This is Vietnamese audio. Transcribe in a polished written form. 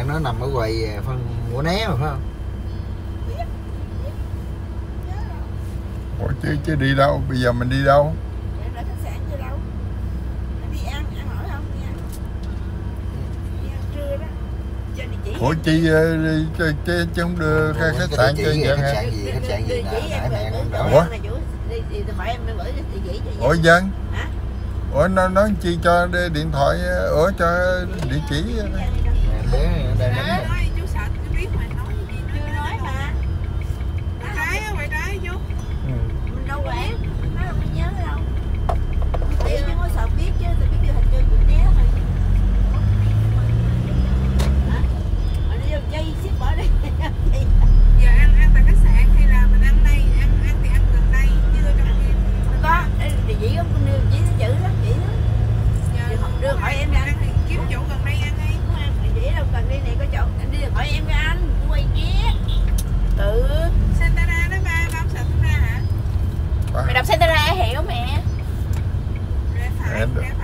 nó nằm ở quầy phân Mũi Né mà phải không? Ủa chứ đi đâu? Bây giờ mình đi đâu? Ở khách sạn chứ đâu. Đi ăn nổi không? Đi ăn. Đi ăn trưa đó. Cho địa chỉ. Ủa chứ không đưa khách sạn cho vậy hả? Khách sạn gì nãy mẹ con đỡ. Ủa? Hỏi em mới gửi địa chỉ cho. Ủa dân? Hả? Ủa nó nói chi cho điện thoại, ủa cho địa chỉ. Bé đang đánh. Nói chú sợ chú biết mà nói gì Chưa nói mà. quay trái chú. Mình đâu quen, nó đâu có nhớ đâu. Chị chứ có sợ biết chứ, tôi biết điều hành chơi Mũi Né thôi. Hả? Mà đi vô dây ship bỏ đi. Giờ ăn tại khách sạn hay là mình ăn đây, ăn thì ăn gần đây chứ trong kia. Có, địa chỉ không con địa chỉ nó chữ lắm chị đó. Giờ Đưa hỏi em ăn ăn. thì kiếm chỗ gần đây ăn đi. Không ăn địa chỉ đâu cần đi này có chỗ. Anh đi hỏi em với anh, quay ghét. Tự. Santana đó ba ông sợ Santana hả? Mày đọc Santana hiểu mẹ. Rẽ phải, rẽ